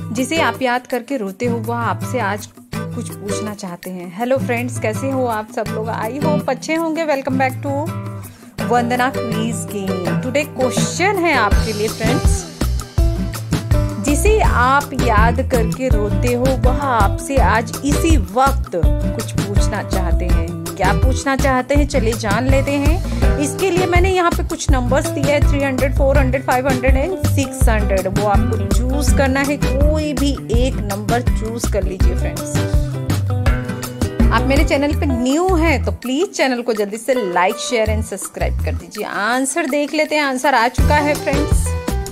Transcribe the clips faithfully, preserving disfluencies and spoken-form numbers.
जिसे आप याद करके रोते हो वह आपसे आज कुछ पूछना चाहते हैं। हेलो फ्रेंड्स, कैसे हो आप सब लोग? आई होप अच्छे होंगे। Welcome back to Vandana quiz game. Today question है आपके लिए फ्रेंड्स, जिसे आप याद करके रोते हो वह आपसे आज इसी वक्त कुछ पूछना चाहते हैं। क्या पूछना चाहते हैं चलिए जान लेते हैं। इसके लिए मैंने यहाँ पे कुछ नंबर्स दिए हैं, three hundred, four hundred, five hundred and six hundred. वो आपको चूज करना है, कोई भी एक नंबर चूज कर लीजिए फ्रेंड्स। आप मेरे चैनल पे न्यू हैं तो प्लीज चैनल को जल्दी से लाइक, शेयर एंड सब्सक्राइब कर दीजिए। आंसर देख लेते हैं। आंसर आ चुका है फ्रेंड्स।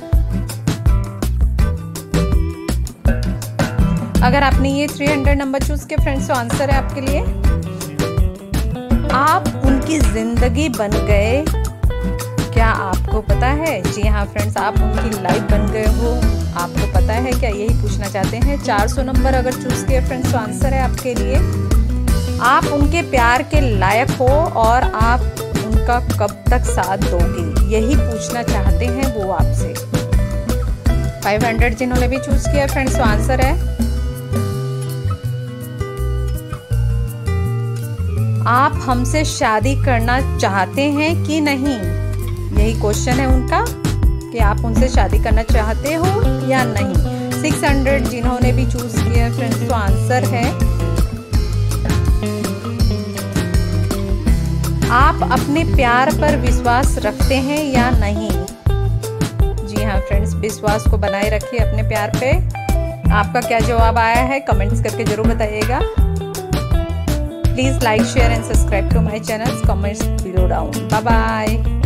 अगर आपने ये थ्री हंड्रेड नंबर चूज किया फ्रेंड्स तो आंसर है आपके लिए, आप उनकी जिंदगी बन गए। क्या आपको पता है? जी हाँ फ्रेंड्स, आप उनकी लाइफ बन गए हो। आपको पता है क्या? यही पूछना चाहते हैं। चार सौ नंबर अगर चूज किया फ्रेंड्स तो आंसर है आपके लिए, आप उनके प्यार के लायक हो और आप उनका कब तक साथ दोगे, यही पूछना चाहते हैं वो आपसे। फाइव हंड्रेड जिन्होंने भी चूज किया फ्रेंड्स तो आंसर है, आप हमसे शादी करना चाहते हैं कि नहीं। यही क्वेश्चन है उनका कि आप उनसे शादी करना चाहते हो या नहीं। सिक्स हंड्रेड जिन्होंने भी चूज किया फ्रेंड्स तो आंसर है, आप अपने प्यार पर विश्वास रखते हैं या नहीं। जी हाँ फ्रेंड्स, विश्वास को बनाए रखिए अपने प्यार पे। आपका क्या जवाब आया है कमेंट्स करके जरूर बताइएगा। Please like, share and subscribe to my channels. Comments below down. Bye bye.